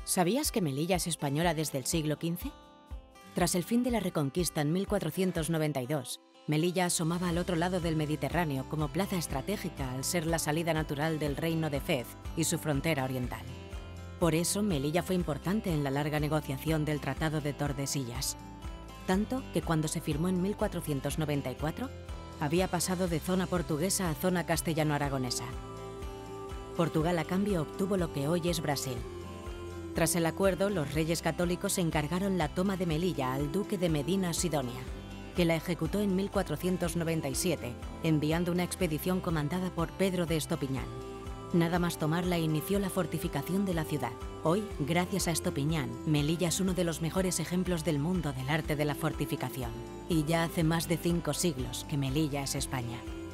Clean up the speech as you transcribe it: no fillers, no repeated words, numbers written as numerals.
¿Sabías que Melilla es española desde el siglo XV? Tras el fin de la Reconquista en 1492, Melilla asomaba al otro lado del Mediterráneo como plaza estratégica al ser la salida natural del reino de Fez y su frontera oriental. Por eso, Melilla fue importante en la larga negociación del Tratado de Tordesillas. Tanto que cuando se firmó en 1494, había pasado de zona portuguesa a zona castellano-aragonesa. Portugal, a cambio, obtuvo lo que hoy es Brasil. Tras el acuerdo, los reyes católicos encargaron la toma de Melilla al duque de Medina Sidonia, que la ejecutó en 1497, enviando una expedición comandada por Pedro de Estopiñán. Nada más tomarla inició la fortificación de la ciudad. Hoy, gracias a Estopiñán, Melilla es uno de los mejores ejemplos del mundo del arte de la fortificación. Y ya hace más de 5 siglos que Melilla es España.